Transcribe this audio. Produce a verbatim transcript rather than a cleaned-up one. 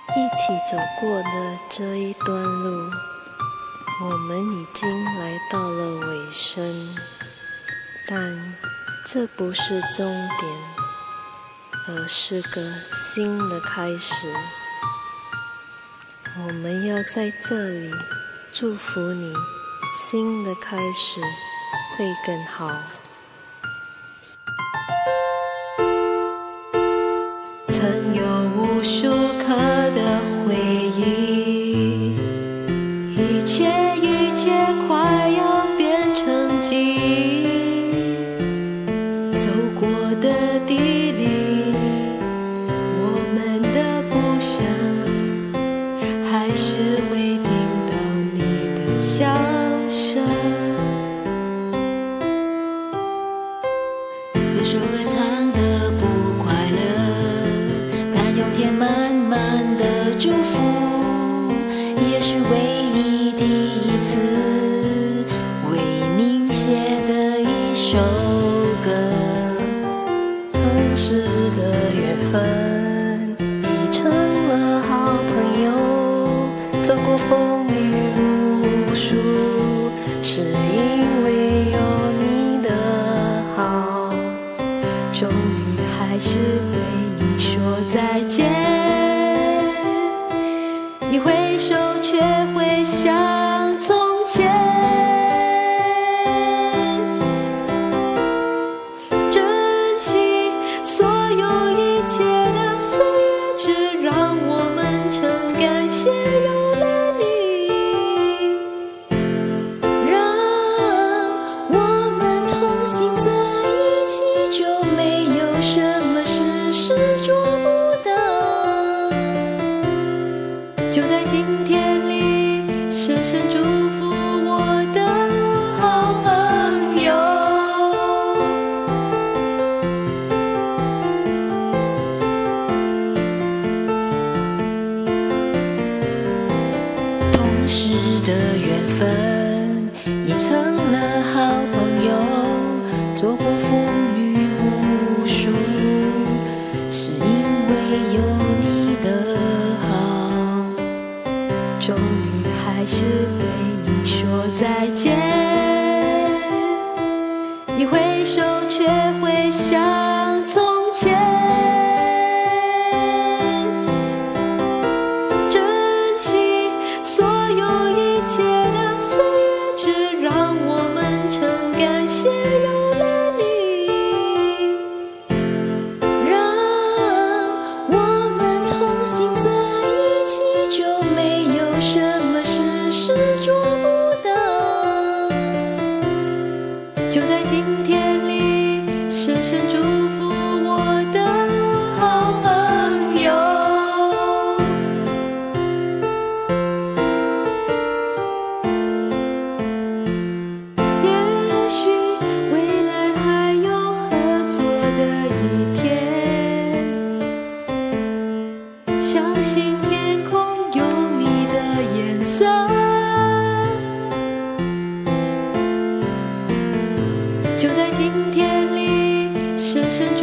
一起走过的这一段路，我们已经来到了尾声，但这不是终点，而是个新的开始。我们要在这里祝福你，新的开始会更好。 曾有无数颗的回忆，一切一切快要变成记忆，走过的地理，我们的步伐还是会听到你的笑声。这首歌唱得不快乐，但有天满满的祝福，也是唯一第一次为您写的一首歌。 同是个缘分，已成了好朋友，走过风雨无数，是因为有你的好。 终于还是对你说再见，一挥手却会像从前，珍惜所有一切的岁月，只让我们诚感谢有了你， 让我们同行在一起，就没有什么事是做不到。 就在今天里深深祝福我的好朋友。 同时的缘分已成了好朋友，走过风雨无数，是因为有你的好。 终于还是对你说再见，一挥手却会像从前，珍惜所有一切的岁月，只让我们诚感谢有了你， 让我们同行在一起，就没有什么事是做不到。 就在今天里深深祝福我的好朋友。也许未来还有合作的一天，相信天空有你的颜色，就在今天里深深